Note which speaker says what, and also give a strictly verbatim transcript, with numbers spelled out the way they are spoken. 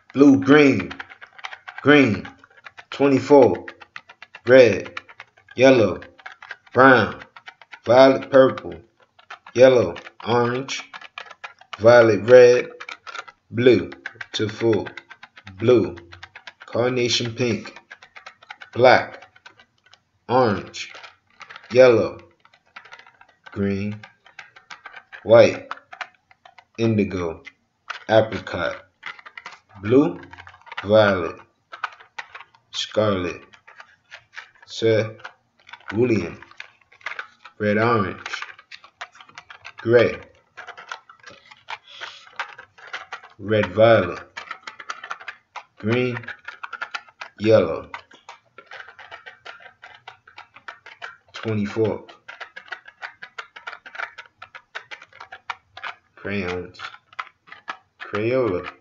Speaker 1: blue, green, green, twenty-four, red, yellow, brown, violet, purple, yellow, orange, violet, red, blue, to full, blue, carnation pink, black, orange, yellow, green, white, indigo, apricot, blue, violet, scarlet, cerulean, red orange, gray, red violet, green, yellow, twenty-four, crayons, Crayola.